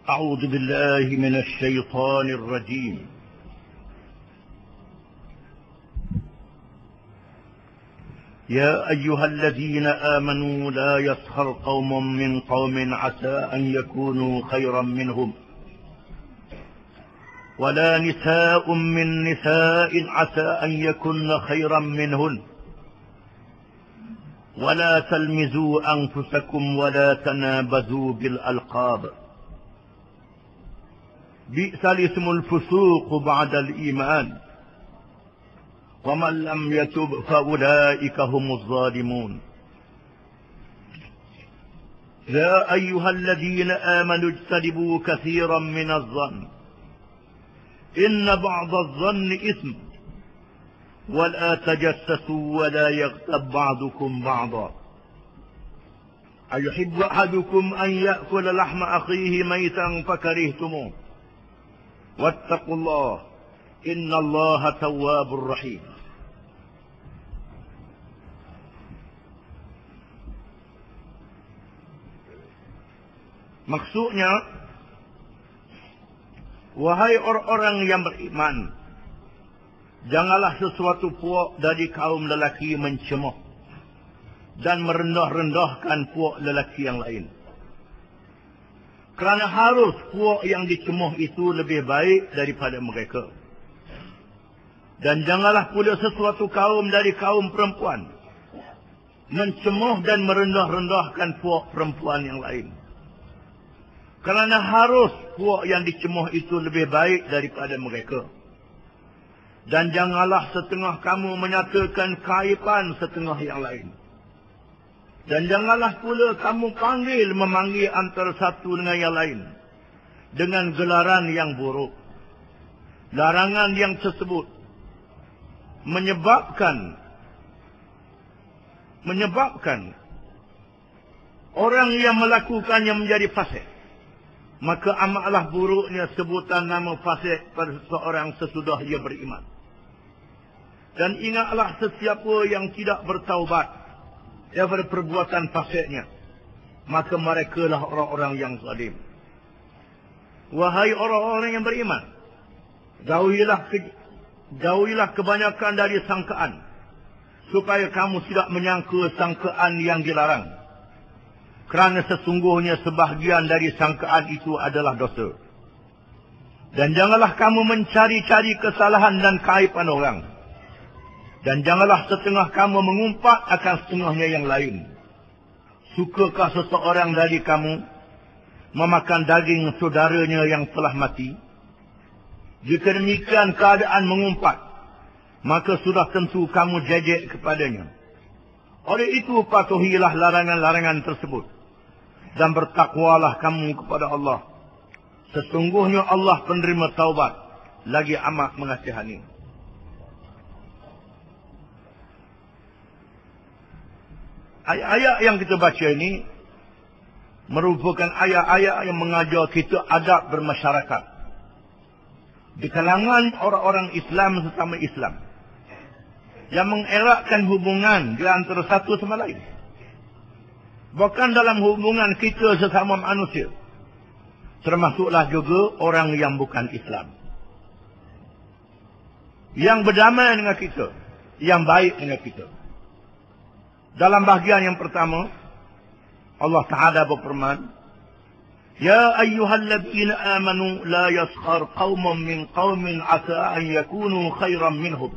أعوذ بالله من الشيطان الرجيم. يا أيها الذين آمنوا لا يسخر قوم من قوم عسى أن يكونوا خيرا منهم ولا نساء من نساء عسى أن يكن خيرا منهن ولا تلمزوا أنفسكم ولا تنابزوا بالألقاب بئس الاسم الفسوق بعد الإيمان ومن لم يتب فأولئك هم الظالمون. يا أيها الذين آمنوا اجتنبوا كثيرا من الظن إن بعض الظن إثم ولا تجسسوا ولا يغتب بعضكم بعضا أيحب أحدكم أن يأكل لحم أخيه ميتا فكرهتموه واتقوا الله إن الله تواب رحيم. Maksudnya, wahai orang-orang yang beriman, janganlah sesuatu puak dari kaum lelaki mencemoh dan merendah-rendahkan puak lelaki yang lain. Kerana harus puak yang dicemoh itu lebih baik daripada mereka. Dan janganlah pula sesuatu kaum dari kaum perempuan mencemoh dan merendah-rendahkan puak perempuan yang lain. Kerana harus puak yang dicemoh itu lebih baik daripada mereka. Dan janganlah setengah kamu menyatakan kaiban setengah yang lain. Dan janganlah pula kamu memanggil antara satu dengan yang lain dengan gelaran yang buruk. Larangan yang tersebut menyebabkan orang yang melakukannya menjadi fasik. Maka amatlah buruknya sebutan nama fasik pada seseorang sesudah ia beriman. Dan ingatlah sesiapa yang tidak bertaubat daripada perbuatan fasiknya, maka merekalah orang-orang yang zalim. Wahai orang-orang yang beriman, jauhilah kebanyakan dari sangkaan, supaya kamu tidak menyangka sangkaan yang dilarang. Kerana sesungguhnya sebahagian dari sangkaan itu adalah dosa. Dan janganlah kamu mencari-cari kesalahan dan kaiban orang. Dan janganlah setengah kamu mengumpat akan setengahnya yang lain. Sukakah seseorang dari kamu memakan daging saudaranya yang telah mati? Jika demikian keadaan mengumpat, maka sudah tentu kamu jejek kepadanya. Oleh itu patuhilah larangan-larangan tersebut. Dan bertakwalah kamu kepada Allah. Sesungguhnya Allah penerima taubat, lagi amat mengasihani. Ayat-ayat yang kita baca ini merupakan ayat-ayat yang mengajar kita adab bermasyarakat di kalangan orang-orang Islam sesama Islam, yang mengeratkan hubungan di antara satu sama lain. Bahkan dalam hubungan kita sesama manusia, termasuklah juga orang yang bukan Islam, yang berdamai dengan kita, yang baik dengan kita. Dalam bahagian yang pertama, Allah Ta'ala berfirman, Ya ayyuhalladzina amanu la yaskhar qaumun min qaumin asa an yakunu khairan minhum.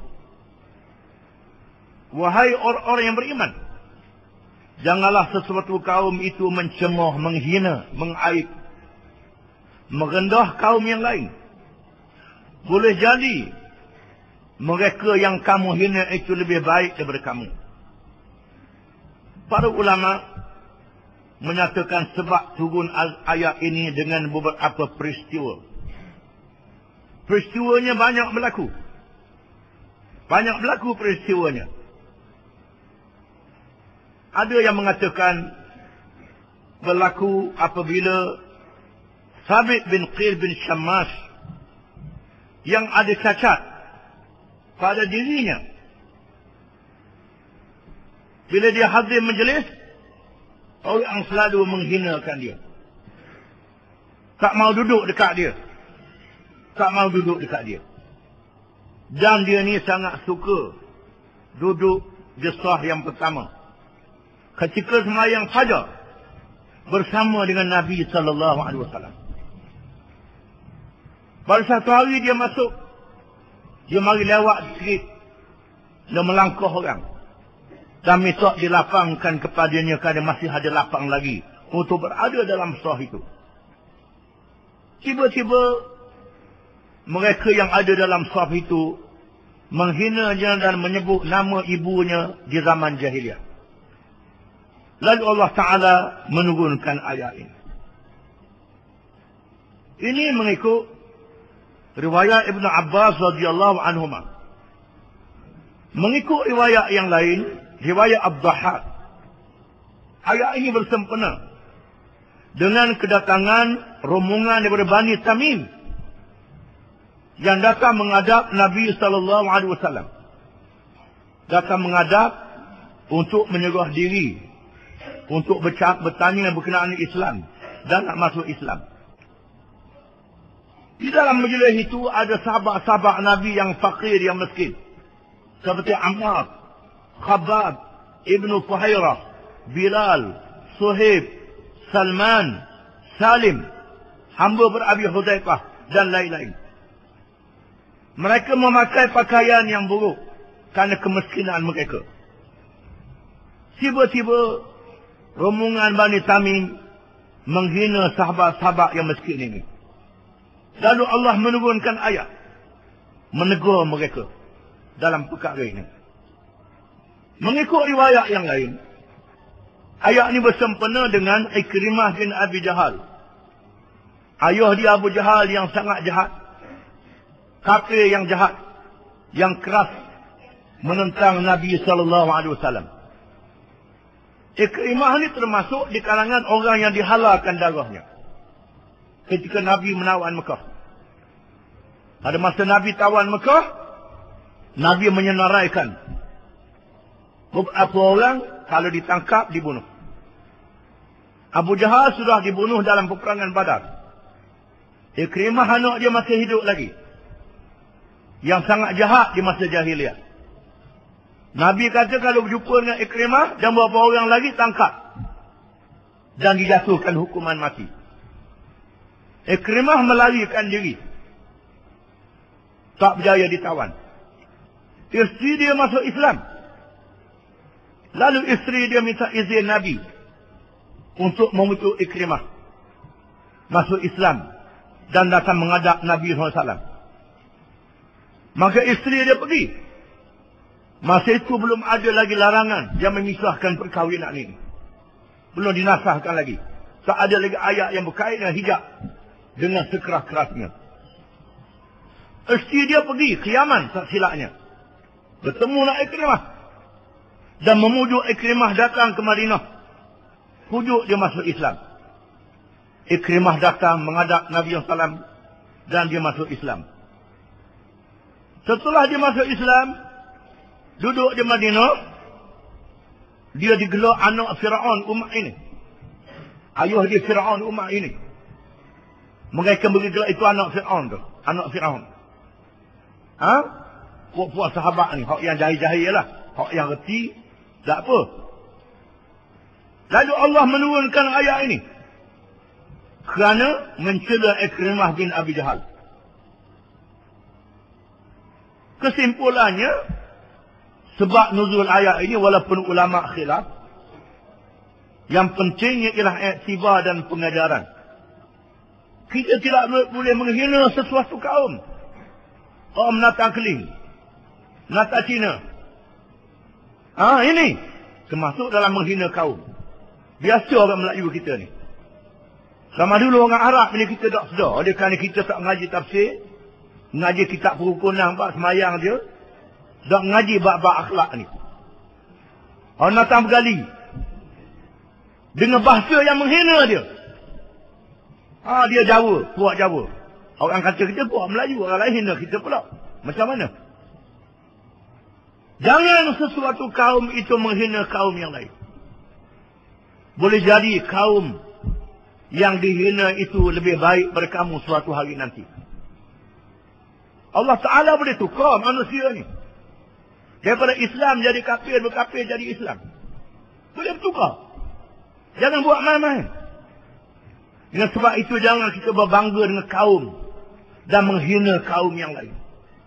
Wahai orang-orang yang beriman, janganlah sesuatu kaum itu mencemoh, menghina, mengaib, merendah kaum yang lain. Boleh jadi mereka yang kamu hina itu lebih baik daripada kamu. Para ulama menyatakan sebab turun ayat ini dengan beberapa peristiwa. Peristiwanya banyak berlaku. Banyak berlaku peristiwanya. Ada yang mengatakan berlaku apabila Thabit bin Qil bin Syammas yang ada cacat pada dirinya, bila dia hadir majlis, orang selalu menghinakan dia. Tak mau duduk dekat dia. Tak mau duduk dekat dia. Dan dia ni sangat suka duduk di saf yang pertama. Ketika sembahyang fajar bersama dengan Nabi SAW. Pada satu hari dia masuk, dia mari lewat sikit dan melangkah orang. Dan minta dilapangkan kepadanya kerana masih ada lapang lagi untuk berada dalam saf itu. Tiba-tiba mereka yang ada dalam saf itu menghinanya dan menyebut nama ibunya di zaman jahiliah. Lalu Allah Ta'ala menurunkan ayat ini. Ini mengikut riwayat Ibn Abbas radhiyallahu anhuma. Mengikut riwayat yang lain, riwayat Abdahak, ayat ini bersempena dengan kedatangan rombongan daripada Bani Tamim yang datang menghadap Nabi SAW. Datang menghadap untuk menyerah diri, untuk bertanya berkenaan Islam dan nak masuk Islam. Di dalam majlis itu ada sahabat-sahabat Nabi yang fakir, yang miskin, seperti Ammar, Khabbab, Ibnu Fuhairah, Bilal, Suhaib, Salman, Salim, hamba berabi Hudzaifah dan lain-lain. Mereka memakai pakaian yang buruk kerana kemiskinan mereka. Tiba-tiba rombongan Bani Tamim menghina sahabat-sahabat yang miskin ini. Lalu Allah menurunkan ayat menegur mereka dalam perkara ini. Mengikut riwayat yang lain, ayat ini bersempena dengan Ikrimah bin Abi Jahal. Ayah dia Abu Jahal yang sangat jahat, kafir yang jahat, yang keras menentang Nabi SAW. Ikrimah ini termasuk di kalangan orang yang dihalalkan darahnya ketika Nabi menawan Mekah. Pada masa Nabi tawan Mekah, Nabi menyenaraikan beberapa orang kalau ditangkap dibunuh. Abu Jahal sudah dibunuh dalam peperangan Badar. Ikrimah anak dia masih hidup lagi, yang sangat jahat di masa jahiliah. Nabi kata kalau berjumpa dengan Ikrimah dan beberapa orang lagi tangkap dan dijatuhkan hukuman mati. Ikrimah melarikan diri, tak berjaya ditawan. Isteri dia masuk Islam. Lalu isteri dia minta izin Nabi untuk memujuk Ikrimah masuk Islam dan datang menghadap Nabi SAW. Maka isteri dia pergi. Masa itu belum ada lagi larangan yang memisahkan perkahwinan ini. Belum dinasahkan lagi. Tak ada lagi ayat yang berkait dengan hijab dengan sekeras-kerasnya. Isteri dia pergi ke Yaman, tak silapnya. Bertemu dengan Ikrimah dan memujuk Ikrimah datang ke Madinah. Pujuk dia masuk Islam. Ikrimah datang menghadap Nabi SAW dan dia masuk Islam. Setelah dia masuk Islam, duduk di Madinah, dia digelar anak Fir'aun umat ini. Ayah dia Fir'aun umat ini. Mereka beri gelar itu anak Fir'aun tu. Anak Fir'aun. Puak-puak sahabat ni, hak yang jahil-jahil lah. Hak yang reti, tak apa. Lalu Allah menurunkan ayat ini kerana mencela Ikrimah bin Abi Jahal. Kesimpulannya, sebab nuzul ayat ini walaupun ulama khilaf, yang pentingnya ialah iktibar dan pengajaran. Kita tidak boleh menghina sesuatu kaum. Orang menatang keling, menatang Cina. Ini termasuk dalam menghina kaum. Biasa orang Melayu kita ni. Sama dulu orang Arab ni kita tak sedar. Oleh kerana kita tak mengaji tafsir, mengaji kitab perukunan, bab semayang dia, tak mengaji bab-bab akhlak ni. Orang datang bergali dengan bahasa yang menghina dia. Dia Jawa, puak Jawa. Orang kata kita puak Melayu, orang lain hina kita pula. Macam mana? Jangan sesuatu kaum itu menghina kaum yang lain. Boleh jadi kaum yang dihina itu lebih baik pada kamu suatu hari nanti. Allah Ta'ala boleh tukar manusia ni. Daripada Islam jadi kafir, berkafir jadi Islam. Boleh bertukar. Jangan buat main-main. Dengan sebab itu jangan kita berbangga dengan kaum dan menghina kaum yang lain.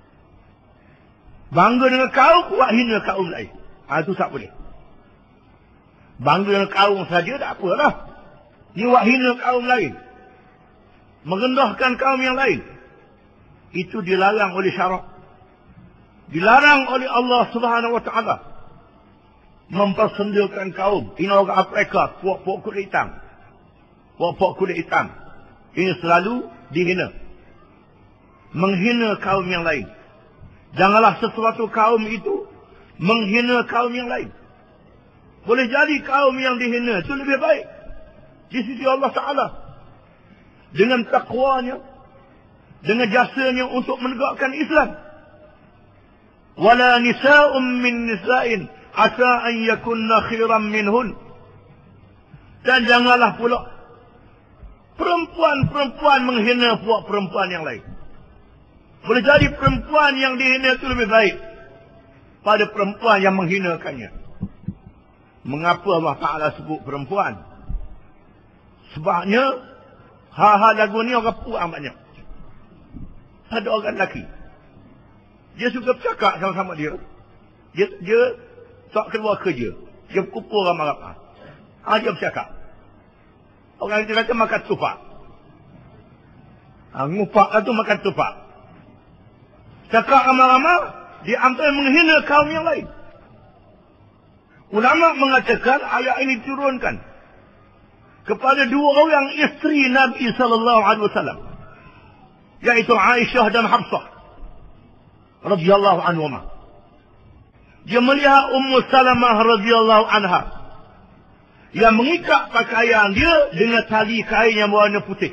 Bangga dengan kaum, buat hina kaum lain. Itu tak boleh. Bangga dengan kaum saja tak apalah. Ni buat hina kaum lain. Merendahkan kaum yang lain. Itu dilarang oleh syarak. Dilarang oleh Allah Subhanahu Wa Taala. Mempersendakan kaum. Ini orang Afrika, puak-puak kulit hitam. Puak-puak kulit hitam. Ini selalu dihina. Menghina kaum yang lain. Janganlah sesuatu kaum itu menghina kaum yang lain. Boleh jadi kaum yang dihina itu lebih baik di sisi Allah Ta'ala. Dengan takwanya, dengan jasanya untuk menegakkan Islam. Wala nisa'un min nisa'in asa an yakunna khairan minhun. Dan janganlah pula perempuan-perempuan menghina puak perempuan yang lain. Boleh jadi perempuan yang dihina itu lebih baik pada perempuan yang menghinakannya. Mengapa Allah Ta'ala sebut perempuan? Sebabnya hal-hal lagu ni orang puak banyak. Ada orang lelaki. Dia suka bercakap sama-sama dia. Dia tak keluar kerja. Dia berkumpul ramai-ramai. Dia bercakap. Orang itu kata makan tupak. Ngupak tu makan tupak. Cakap ramai-ramai, dia ambil menghina kaum yang lain. Ulama mengatakan ayat ini diturunkan kepada dua orang isteri Nabi sallallahu alaihi wasallam, yaitu Aisyah dan Hafsah radhiyallahu anhuma. Dia melihat Ummu Salamah radhiyallahu anha yang mengikat pakaian dia dengan tali kain yang berwarna putih.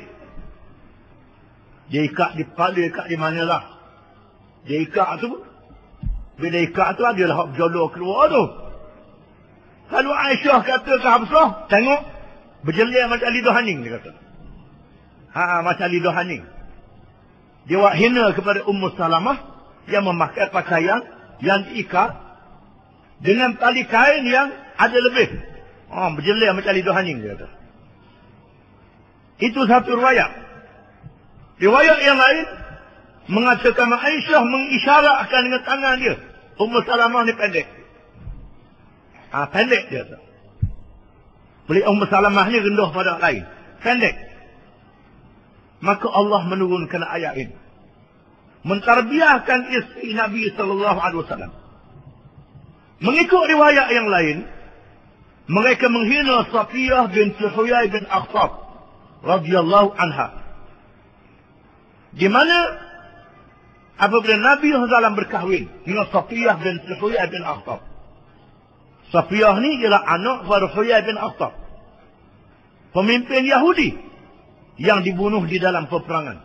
Dia ikat di kepala, ikat di manalah. Dia ikat tu, bila ikat tu adalah hak berjolok keluar tu. Kalau Aisyah kata ke Hafsah, tengok, berjelir macam lidah haning, dia kata. Macam lidah haning. Dia buat hina kepada Ummu Salamah yang memakai pakaian yang diikat dengan tali kain yang ada lebih. Berjelir macam lidah haning, dia kata. Itu satu riwayat. Riwayat yang lain mengatakan Aisyah mengisyaratkan dengan tangan dia. Ummu Salamah ni pendek. Pendek dia tu. Boleh Ummu Salamah ni rendah pada lain. Pendek. Maka Allah menurunkan ayat ini. Mentarbiahkan isteri Nabi sallallahu alaihi wasallam. Mengikut riwayat yang lain, mereka menghina Safiyah binti Huyai bin Akhtab radhiyallahu anha. Di mana apabila Nabi SAW berkahwin dengan Safiyah binti Huyai bin Akhtab. Safiyah ni ialah anak kepada Huyai bin Akhtab, pemimpin Yahudi yang dibunuh di dalam peperangan.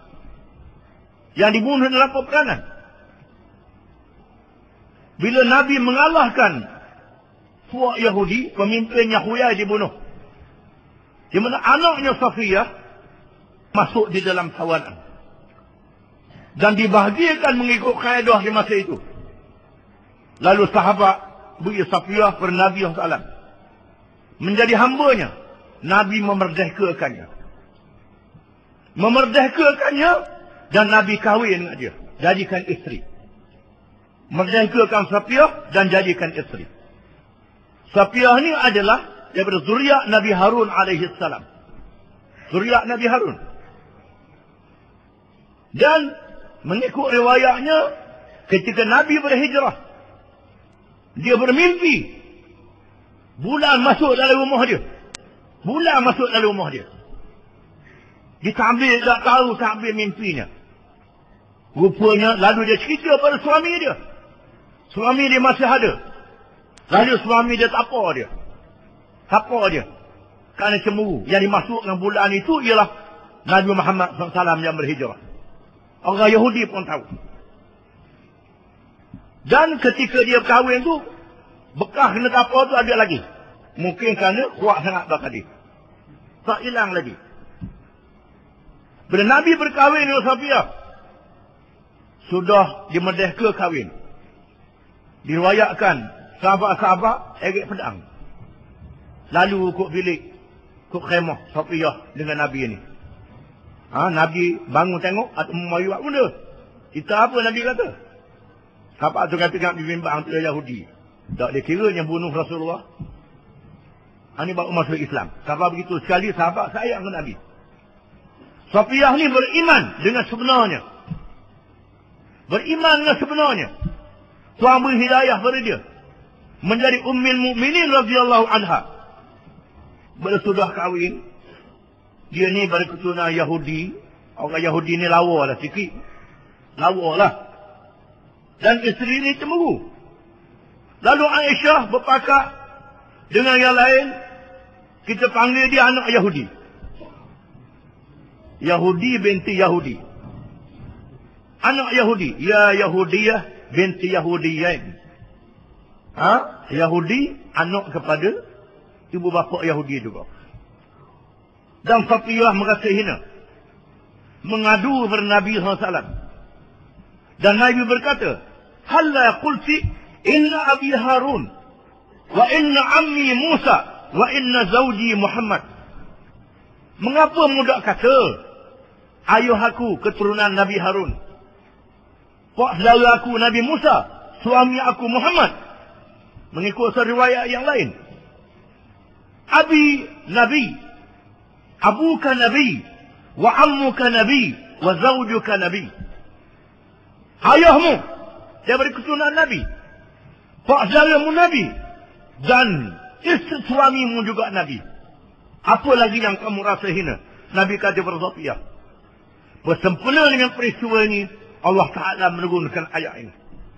Bila Nabi mengalahkan puak Yahudi, pemimpinnya Huyai dibunuh. Di mana anaknya Safiyah masuk di dalam tawanan. Dan dibahagiakan mengikut kaedah di masa itu. Lalu sahabat Bui Safiyah per Nabi SAW menjadi hambanya. Nabi memerdekakannya. Dan Nabi kahwin dengan dia. Jadikan isteri. Merdekakan Safiyah dan jadikan isteri. Safiyah ni adalah daripada zuriat Nabi Harun alaihi salam. Zuriat Nabi Harun. Dan mengikut riwayatnya, ketika Nabi berhijrah, dia bermimpi bulan masuk dalam rumah dia. Dia tak tahu sambil mimpinya. Rupanya lalu dia cerita pada suami dia. Suami dia masih ada. Lalu suami dia tapa dia. Kerana cemburu. Yang dimasukkan bulan itu ialah Nabi Muhammad SAW yang berhijrah. Orang Yahudi pun tahu. Dan ketika dia berkahwin tu, bekas kena tapa tu ada lagi. Mungkin kerana kuat sangat bekas dia. Tak hilang lagi. Bila Nabi berkahwin dengan Safiyah, sudah dimerdeka kahwin. Diriwayatkan sahabat-sahabat erik pedang. Lalu kok bilik, kok khemah Safiyah dengan Nabi ini. Nabi bangun tengok atau memayu buat benda. Kita apa Nabi kata? Sahabat tu kata kat bimbang tu Yahudi. Tak dikira yang bunuh Rasulullah. Ini baru masuk Islam. Sahabat begitu sekali sahabat sayang ke Nabi. Safiyah ni beriman dengan sebenarnya. Beriman dengan sebenarnya. Tuhan beri hidayah pada dia. Menjadi ummul mukminin radhiyallahu anha. Bila sudah kahwin, dia ni berketurunan Yahudi. Orang Yahudi ni lawa lah sikit. Lawa lah. Dan isteri ni cemburu. Lalu Aisyah berpakat dengan yang lain. Kita panggil dia anak Yahudi. Yahudi binti Yahudi. Anak Yahudi. Ya Yahudiyah binti Yahudiyain. Yahudi anak kepada ibu bapa Yahudi juga. Dan Safiyah merasa hina. Mengadu kepada Nabi SAW. Dan Nabi berkata, Halla qulti inna abi Harun wa inna ammi Musa wa inna zawji Muhammad. Mengapa muda kata ayuh aku keturunan Nabi Harun, pak saudara aku Nabi Musa, suami aku Muhammad, mengikut riwayat yang lain. Abi Nabi, abuka Nabi, wa ammuka Nabi, wa zawjuka Nabi. Ayahmu daripada keturunan Nabi, pak saudaramu Nabi, dan isteri suamimu juga Nabi. Apa lagi yang kamu rasa hina? Nabi kata kepada Safiyah. Bersempena dengan peristiwa ini, Allah Ta'ala menurunkan ayat ini.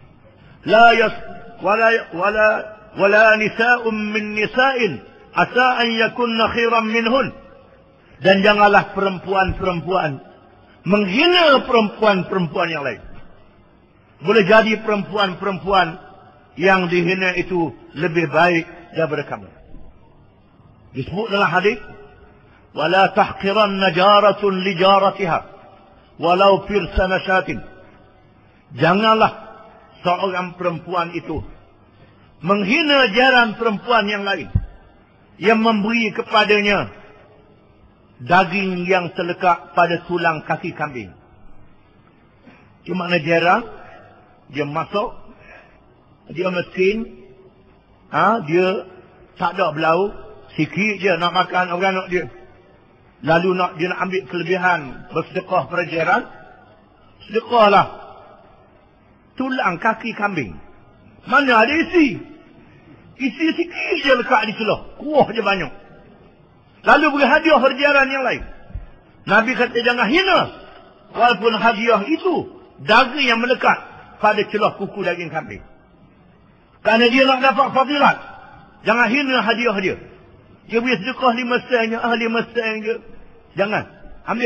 Wala nisa'un min nisa'in asa an yakunna khairan minhun. Dan janganlah perempuan-perempuan menghina perempuan-perempuan yang lain. Boleh jadi perempuan-perempuan yang dihina itu lebih baik daripada kamu. Disebut dalam hadis, wala tahqiranna jaratun li jaratiha walau firsana syatin. Janganlah seorang perempuan itu menghina jaran perempuan yang lain yang memberi kepadanya daging yang terlekat pada tulang kaki kambing. Di mana jaran, dia masuk, dia mesin, dia tak ada belau, sikit je nak makan orang anak dia. Lalu dia nak ambil kelebihan bersedekah pada jiran. Sedekahlah tulang kaki kambing. Mana ada isi? Isi sikit je lekat di celah. Kuah je banyak. Lalu beri hadiah pada jiran yang lain. Nabi kata jangan hina. Walaupun hadiah itu daging yang melekat pada celah kuku daging kambing. Kerana dia nak dapat fadilat. Jangan hina hadiah dia. Dia beri sedekah 5 sen je. 5 sen je. Jangan. Ambil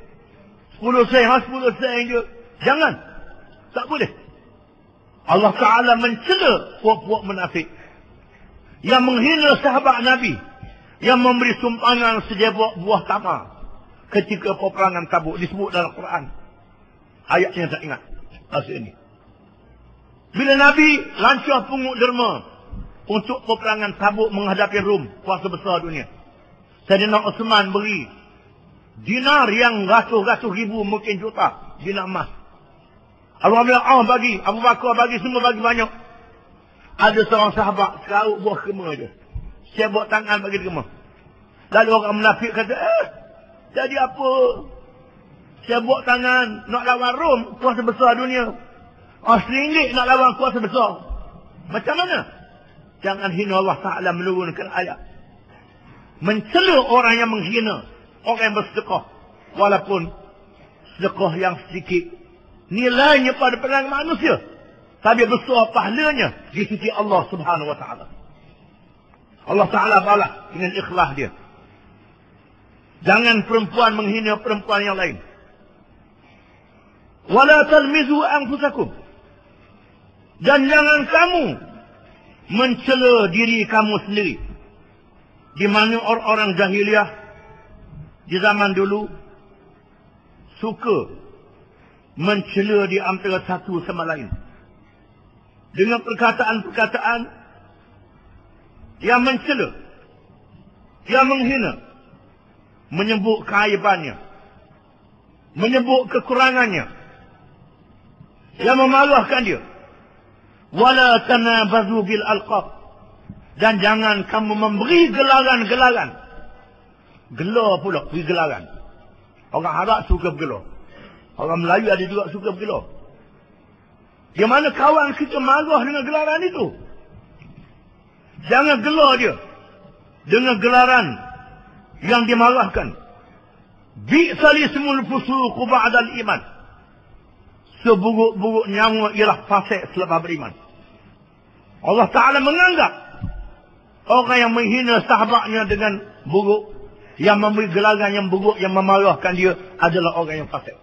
10 sen. 10 sen je. Jangan. Tak boleh. Allah Ta'ala mencela puak-puak munafik yang menghina sahabat Nabi, yang memberi sumbangan sejabuk buah tamar ketika peperangan Tabuk. Disebut dalam Quran. Ayat yang tak ingat. Maksud ini. Bila Nabi lancar pungut derma untuk peperangan Tabuk menghadapi Rom, kuasa besar dunia, Sayyidina Uthman beri dinar yang ratus-ratus ribu, mungkin juta dinar emas. Alhamdulillah bagi, Abu Bakar bagi, semua bagi banyak. Ada seorang sahabat sekarang buah kema je. Saya buat tangan bagi kema. Lalu orang munafik kata, jadi apa? Saya buat tangan nak lawan Rom, kuasa besar dunia. RM1 nak lawan kuasa besar. Macam mana? Jangan hina. Allah Ta'ala menurunkan ayat. Mencela orang yang menghina orang yang bersedekah. Walaupun sedekah yang sedikit, nilainya pada pandangan manusia, tapi besar pahalanya di sisi Allah Subhanahu Wa Ta'ala. Allah Ta'ala balas dengan ikhlas dia. Jangan perempuan menghina perempuan yang lain. Wala talmizu anfusakum. Dan jangan kamu mencela diri kamu sendiri. Di mana orang-orang jahiliah di zaman dulu, suka mencela di antara satu sama lain dengan perkataan-perkataan yang mencela, yang menghina, menyebut keaibannya, menyebut kekurangannya, yang memalukan dia. Wala tanabazu bil alqab, dan jangan kamu memberi gelaran-gelaran. Gelar pula, beri gelaran. Orang Arab suka bergelar. Orang Melayu ada juga suka bergelar. Di mana kawan kita marah dengan gelaran itu. Jangan gelar dia dengan gelaran yang dimarahkan. Bi'sal ismul fusuqu ba'dal iman. Seburuk-buruk nyawa ialah fasik selepas beriman. Allah Ta'ala menganggap orang yang menghina sahabatnya dengan buruk, yang memberi gelaran yang buruk, yang memarahkan dia adalah orang yang fasik.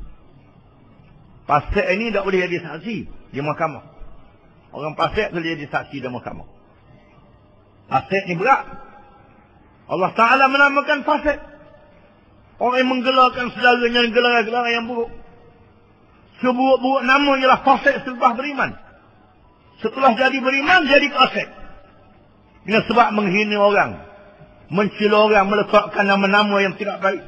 Fasik ini tak boleh jadi saksi di mahkamah. Orang fasik boleh jadi saksi di mahkamah. Fasik ni berat. Allah Ta'ala menamakan fasik orang yang menggelarkan saudaranya dengan gelaran-gelaran yang buruk. Seburuk-buruk nama ialah fasik selepas beriman. Setelah jadi beriman, jadi fasik. Dengan sebab menghina orang, mencela orang, meletakkan nama-nama yang tidak baik.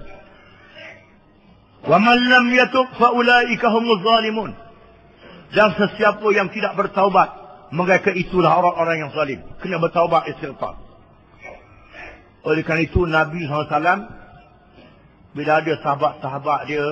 Wa man lam yatub fa ulaika humuz zalimun. Dan sesiapa yang tidak bertaubat, mereka itulah orang-orang yang zalim. Kena bertaubat, istighfar. Oleh kerana itu Nabi SAW, bila ada sahabat-sahabat dia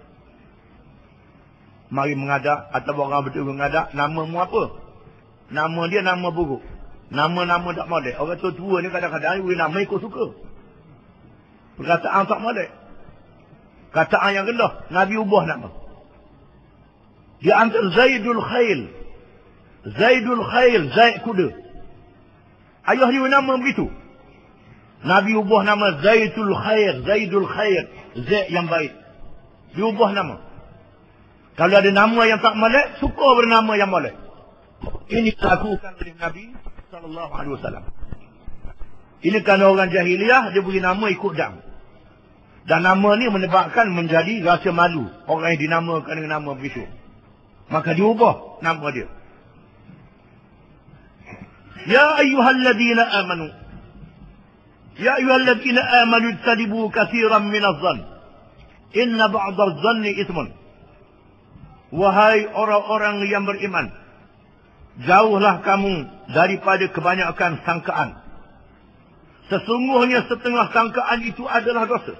mari mengadak atau orang berdua mengadak, namamu apa? Nama dia nama buruk. Nama-nama tak molek. Orang tua-tua ni kadang-kadang nama ikut suka. Perkataan tak molek. Kataan yang rendah, Nabi ubah nama. Dia antara Zaidul Khail. Zaidul Khail, Zaid kuda. Ayah dia nama begitu. Nabi ubah nama Zaidul Khair, Zaidul Khair, Zaid yang baik. Dia ubah nama. Kalau ada nama yang tak molek, suka bernama yang molek. Ini dilakukan oleh Nabi SAW. Ini kerana orang jahiliah, dia beri nama ikut dam. Dan nama ni menyebabkan menjadi rasa malu orang yang dinamakan dengan nama begitu. Maka diubah nama dia. Ya ayyuhalladzina amanu. Ya ayyuhalladzina amanu ijtanibu katsiran minadh-dhann. Inna ba'dadh-dhanni itsmun. Wahai orang-orang yang beriman, jauhlah kamu daripada kebanyakan sangkaan. Sesungguhnya setengah sangkaan itu adalah dosa.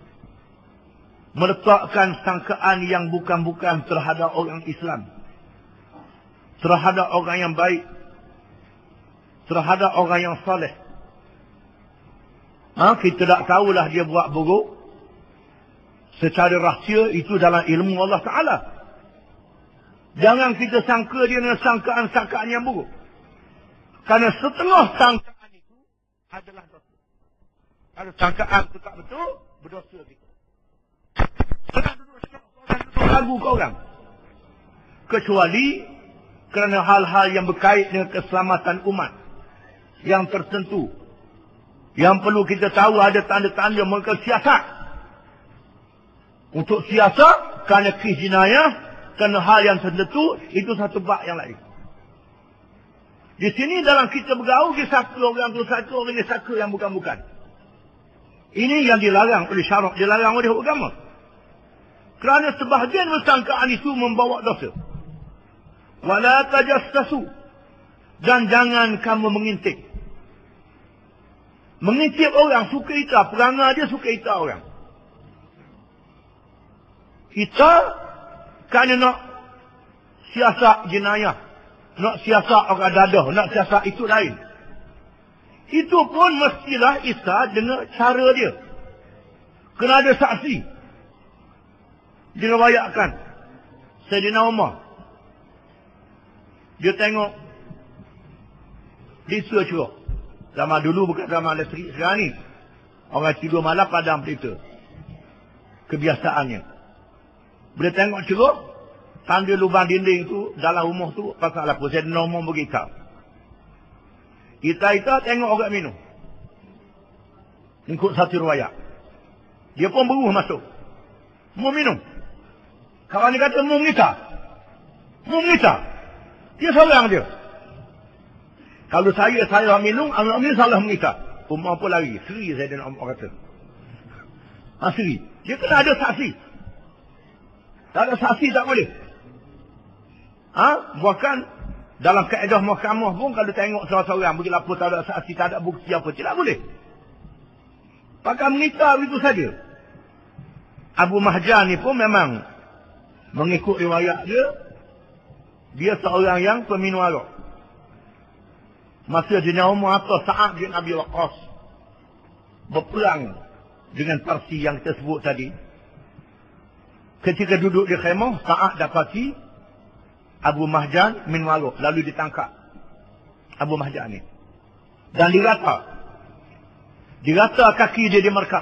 Meletakkan sangkaan yang bukan-bukan terhadap orang Islam, terhadap orang yang baik, terhadap orang yang soleh. Kita tak tahulah dia buat buruk secara rahsia, itu dalam ilmu Allah Ta'ala. Jangan kita sangka dia dengan sangkaan-sangkaan yang buruk. Kerana setengah sangkaan itu adalah dosa. Kalau sangkaan itu tak betul, berdosa kita. Jangan duduk ragu ke orang. Kecuali kerana hal-hal yang berkait dengan keselamatan umat yang tertentu. Yang perlu kita tahu ada tanda-tanda mereka siasat. Untuk siasat, kerana kes jinayah, kerana hal yang tertentu, itu satu bab yang lain. Di sini dalam kita bergaul, dia saka orang tu saka, orang ni saka yang bukan-bukan. Ini yang dilarang oleh syarak, dilarang oleh agama. Kerana sebahagian persangkaan itu membawa dosa. Wala tajassasu. Dan jangan kamu mengintip. Mengintip orang, suka ita, perangai dia suka ita orang. Kita kerana nak siasat jenayah, nak siasat orang dadah, nak siasat itu lain. Itu pun mestilah Isa dengan cara dia. Kena ada saksi. Diriwayatkan Sayyidina Umar, dia tengok pelita curah. Zaman dulu bukan zaman listrik sekarang ni. Orang tidur malam padam pelita. Kebiasaannya. Bila tengok ceruk, tanda lubang dinding tu dalam rumah tu pasal apa? Sayyidina Umar beritahu. Kita tengok orang minum. Ikut satu riwayat. Dia pun beruh masuk. Mu minum. Kawan dia kata, mu mengita. Mu mengita. Dia seorang dia. Kalau saya minum, anak minum salah mengita. Umar apa lagi? Seri saya dan Umar kata. Seri. Dia kena ada saksi. Tak ada saksi tak boleh. Bahkan dalam kaedah mahkamah pun kalau tengok seorang-seorang bagi lapor tak ada saksi, tak ada bukti apa, tidak boleh. Pakai mengita begitu saja. Abu Mahjan ni pun memang mengikut riwayat dia, dia seorang yang peminum arak. Masa Dina Umar atau Sa'ad bin Abi Waqqas berperang dengan Parsi yang kita sebut tadi. Ketika duduk di khemah, Sa'ad dapati Abu Mahjan minum arak, lalu ditangkap Abu Mahjan ni. Dan dirata kaki dia di markas.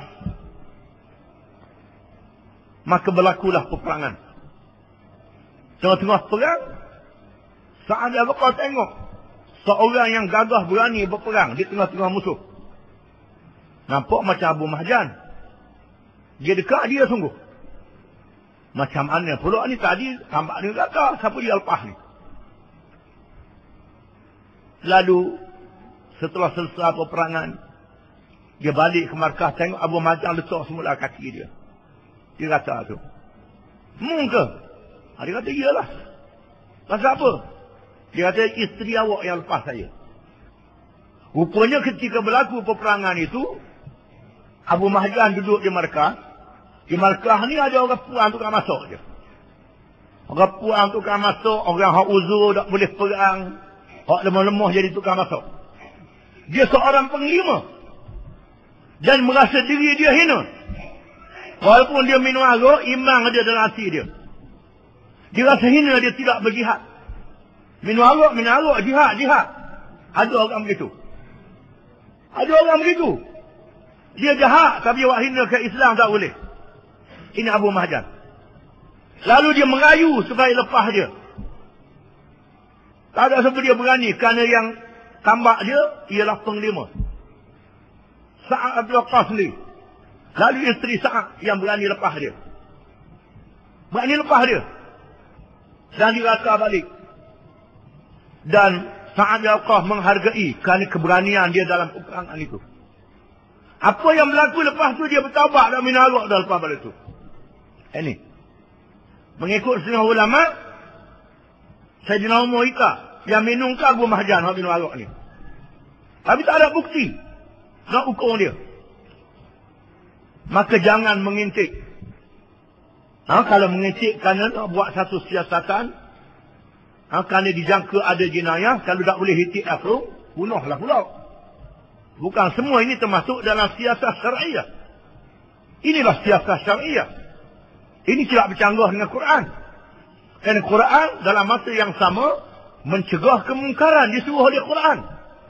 Maka berlakulah peperangan. Tengah-tengah perang, Sa'ad bin Abi Waqqas tengok seorang yang gagah berani berperang di tengah-tengah musuh. Nampak macam Abu Mahjan. Dia dekat dia sungguh. Macam mana pula ni tadi tampak dia kata siapa dia lepas ni. Lalu setelah selesai peperangan, dia balik ke markas, tengok Abu Mahjan letak semula kaki dia. Dia kata tu, ke? Dia kata iyalah. Pasal apa? Dia kata isteri awak yang lepas saya. Rupanya ketika berlaku peperangan itu, Abu Mahjan duduk di markas. Di markas ni ada orang puan tukang masuk je. Orang puan tukang masuk, orang hak uzur tak boleh perang, hak lemah-lemah jadi tukang masuk. Dia seorang penglima dan merasa diri dia hina. Walaupun dia minum arak, iman ada dalam hati dia. Dia rasa hina, dia tidak berjihad. Minum arak, jihad. Ada orang begitu. Dia jahat, tapi awak hina ke Islam tak boleh. Ini Abu Mahjan. Lalu dia merayu supaya lepas dia. Tak ada siapa dia berani, kerana yang tambak dia ialah penglima Sa'ad bin Waqqas ni. Lalu isteri Sa'ad yang berani lepas dia. Dan dirata balik. Dan Sa'ad bin Waqqas menghargai kerana keberanian dia dalam peperangan itu. Apa yang berlaku lepas tu, dia bertaubat dan minum arak dah lepas balik tu. Ini mengikut setengah ulama, Sayyidina Umar Ika yang minum ke Abu Mahjan yang minum arak ni. Tapi tak ada bukti nak ukur dia. Maka jangan mengintip. Kalau mengintip kerana nak buat satu siasatan, kerana dijangka ada jenayah, kalau tak boleh hitip afro, bunuhlah pula. Bukan semua ini termasuk dalam siasat syariah. Inilah siasat syariah. Ini tidak bercanggah dengan Quran. Kerana Quran dalam masa yang sama mencegah kemungkaran, disuruh oleh Quran.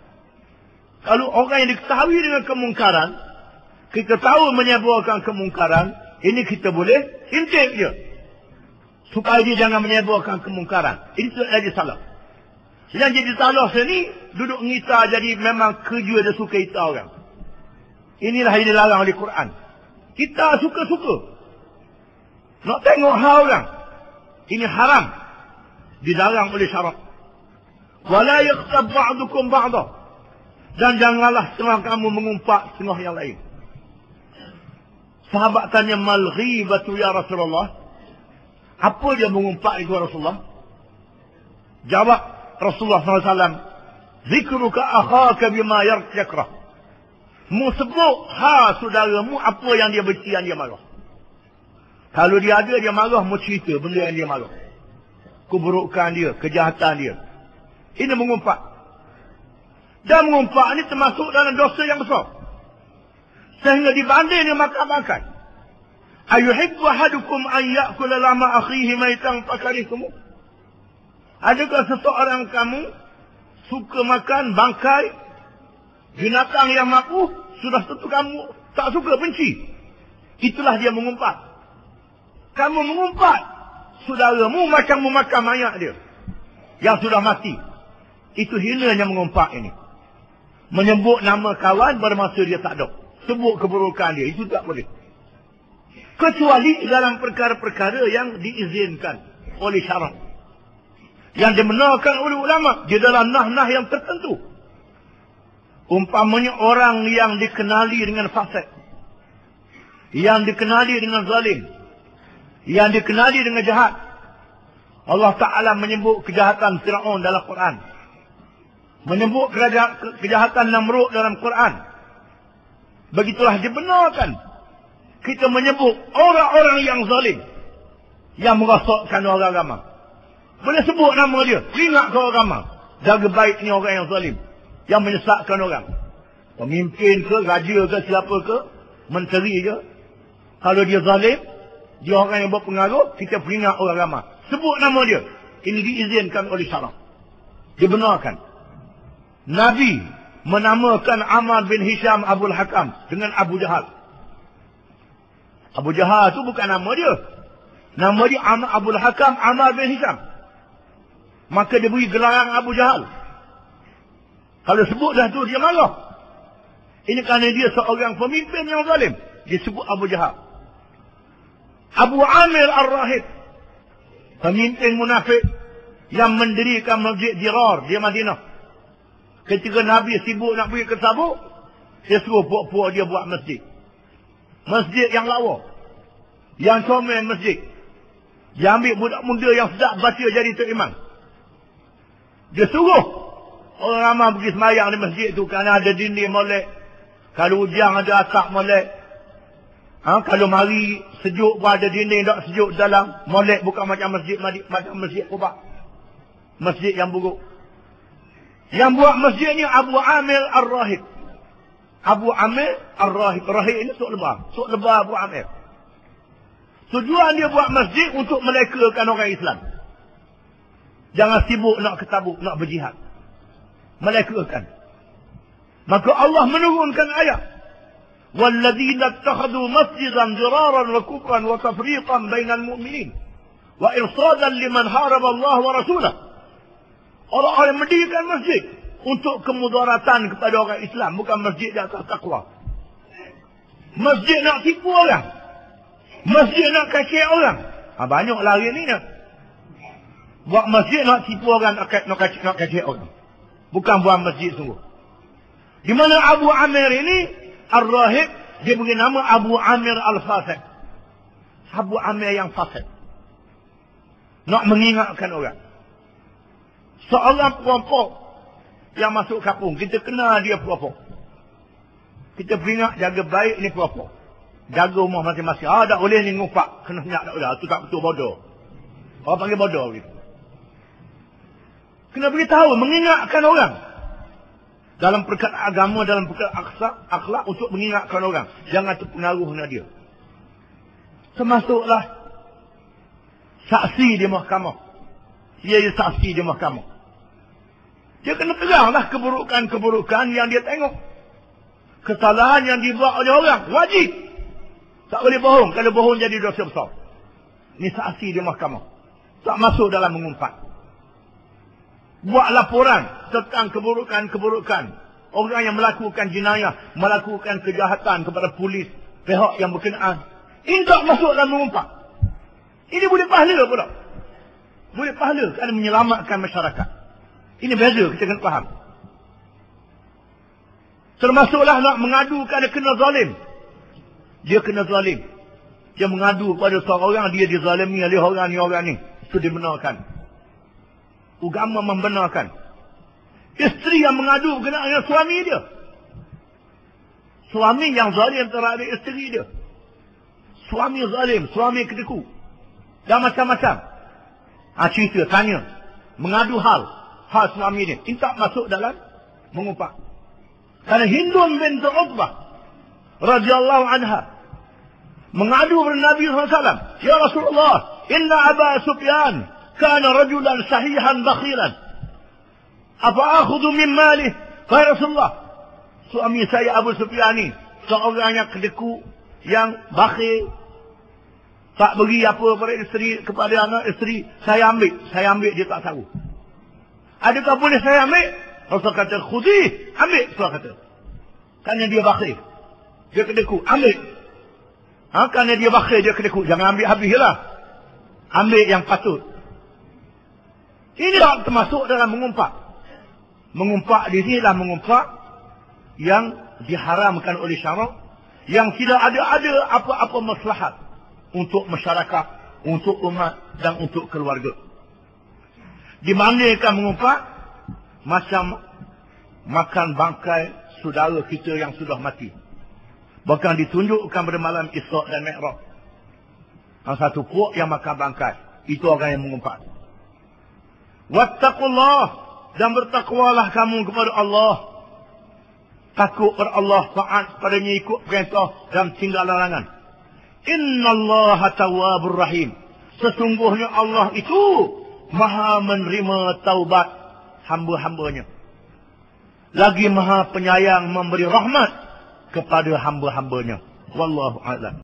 Kalau orang yang diketahui dengan kemungkaran, kita tahu menyebarkan kemungkaran, ini kita boleh intip dia. Supaya dia jangan menyebarkan kemungkaran. Ini tidak jadi salah. Yang jadi salah sini, duduk ngita jadi memang kerja dia suka ita orang. Inilah yang dilarang oleh Quran. Kita suka-suka nak tengok hal orang. Ini haram. Dilarang oleh syarak. Wala yaghtab ba'dukum ba'dah. Dan janganlah setengah kamu mengumpat setengah yang lain. Sahabat tanya, mal ghibatu ya Rasulullah? Apa dia mengumpat itu Rasulullah? Jawab Rasulullah SAW, zikruka akhaka bima yakrah. Mu sebut saudaramu apa yang dia benci, yang dia marah. Kalau dia ada, dia marah, mu cerita benda yang dia marah. Keburukan dia, kejahatan dia. Ini mengumpat. Dan mengumpat ini termasuk dalam dosa yang besar. Sehingga dibanding dengan makan-makan. Ayuhibbu ahadukum an ya'kula lama akhihi maitan fakarihtumu? Adakah seseorang kamu suka makan bangkai binatang yang makuh, sudah tentu kamu tak suka, benci. Itulah dia mengumpat. Kamu mengumpat saudaramu macam memakan mayat dia yang sudah mati. Itu hinanya mengumpat ini. Menyebut nama kawan pada masa dia tak ada. Sebut keburukan dia, itu tak boleh. Kecuali dalam perkara-perkara yang diizinkan oleh syarak. Yang dibenarkan oleh ulama. Di dalam nah-nah yang tertentu. Umpamanya orang yang dikenali dengan fasik. Yang dikenali dengan zalim. Yang dikenali dengan jahat. Allah Ta'ala menyebut kejahatan Fir'aun dalam Quran. Menyebut kejahatan Namrud dalam Quran. Begitulah dibenarkan kita menyebut orang-orang yang zalim, yang merosakkan orang agama. Boleh sebut nama dia, peringat ke orang agama. Jaga baik ni orang yang zalim, yang menyesatkan orang. Pemimpin ke, raja ke, siapa ke, menteri ke. Kalau dia zalim, dia orang yang berpengaruh, kita peringat orang agama. Sebut nama dia. Ini diizinkan oleh syarak. Dibenarkan. Nabi menamakan Ammar bin Hisham Abul Hakam dengan Abu Jahal. Abu Jahal tu bukan nama dia. Nama dia Abul Hakam Ammar bin Hisham. Maka dia beri gelaran Abu Jahal. Kalau sebut dah tu dia marah. Ini kerana dia seorang pemimpin yang zalim. Dia sebut Abu Jahal. Abu Amir Ar-Rahib. Pemimpin munafik yang mendirikan masjid Dirar di Madinah. Ketika Nabi sibuk nak pergi ke Tabuk, dia suruh puak-puak dia buat masjid. Masjid yang lawa. Yang comel masjid. Dia ambil budak muda yang sedap baca jadi tok imam. Dia suruh orang ramai pergi semayang di masjid tu kerana ada dinding molek. Kalau hujan ada atap molek. Kalau mari sejuk pun ada dinding tak sejuk dalam. Molek bukan macam masjid Quba. Masjid yang buruk. Yang buat masjid ni Abu Amir Ar-Rahib. Abu Amir Ar-Rahib. Rahib ini Sok Lebah. Sok Lebah Abu Amir. Tujuan dia buat masjid untuk melekakan orang Islam. Jangan sibuk nak ke Tabuk, nak berjihad. Melekakan. Maka Allah menurunkan ayat. وَالَّذِينَ اتَّخَذُوا مَسْجِدًا ضِرَارًا وَكُفْرًا وَتَفْرِيقًا بَيْنَ الْمُؤْمِنِينَ وَإِرْصَادًا لِمَنْ حَارَبَ اللَّهَ وَرَسُولَهُ. Orang-orang yang mendirikan masjid untuk kemudaratan kepada orang Islam, bukan masjid di atas takwa. Masjid nak tipu orang. Masjid nak kacau orang. Banyak lari ni nak. Buat masjid nak tipu orang, nak kacau orang. Bukan buat masjid sungguh. Di mana Abu Amir ini, Ar-Rahib, dia beri nama Abu Amir Al-Fasik. Abu Amir yang fasik. Nak mengingatkan orang. Seorang perampok yang masuk kampung, kita kenal dia perampok. Kita peringat jaga baik ni perampok. Jaga rumah masing-masing. Tak boleh ni ngumpak. Kena senyap tak boleh. Itu tak betul bodoh. Orang panggil bodoh begitu. Kena beritahu, mengingatkan orang. Dalam perkara agama, dalam perkara akhlak untuk mengingatkan orang. Jangan terpengaruh dengan dia. Termasuklah saksi di mahkamah. Dia saksi di mahkamah. Dia kena teganglah keburukan-keburukan yang dia tengok. Kesalahan yang dibuat oleh orang. Wajib. Tak boleh bohong. Kalau bohong jadi dosa besar. Ini saksi di mahkamah. Tak masuk dalam mengumpat. Buat laporan tentang keburukan-keburukan. Orang yang melakukan jenayah. Melakukan kejahatan kepada polis. Pihak yang berkenaan. Ini tak masuk dalam mengumpat. Ini boleh pahala pula. Boleh pahala kerana menyelamatkan masyarakat. Ini beza, kita kena faham. Termasuklah nak mengadu kerana kena zalim. Dia kena zalim. Dia mengadu kepada seorang, dia dizalimi oleh orang ni. Itu dibenarkan. Agama membenarkan. Isteri yang mengadu berkenaan dengan suami dia. Suami yang zalim terhadap isteri dia. Suami zalim, suami ketiku. Dan macam-macam. Cerita, tanya. Mengadu hal suami dia. Ini tak masuk dalam mengumpat. Kerana Hindun binti Utbah radhiyallahu anha mengadu kepada Nabi SAW. Ya Rasulullah, inna Aba Sufyan kana rajulan sahihan bakhiran. Apa akhudhu min malih? Ya Rasulullah, suami saya Abu Sufyan ni seorang yang kedeku, yang bakhil, tak beri apa pada isteri, kepada anak isteri. Saya ambil dia tak tahu. Adakah boleh saya ambil? Rasul kata, khudih, ambil. Rasul kata. Kerana dia bakhil. Dia kedeku, ambil. Kerana dia bakhil, dia kedekut. Jangan ambil habis lah. Ambil yang patut. Inilah termasuk dalam mengumpat. Mengumpat di sini adalah mengumpat yang diharamkan oleh syarak, yang tidak ada apa-apa maslahat untuk masyarakat, untuk umat dan untuk keluarga. Dibandingkan mengumpat macam makan bangkai saudara kita yang sudah mati. Bahkan ditunjukkan pada malam Isra' dan Mi'raj. Satu puak yang makan bangkai. Itu orang yang mengumpat. Wattaqullah, dan bertakwalah kamu kepada Allah. Takut kepada Allah, taat padanya, ikut perintah dan tinggal larangan. Innallaha tawwabur rahim. Sesungguhnya Allah itu maha menerima taubat hamba-hambanya. Lagi maha penyayang memberi rahmat kepada hamba-hambanya. Wallahu a'lam.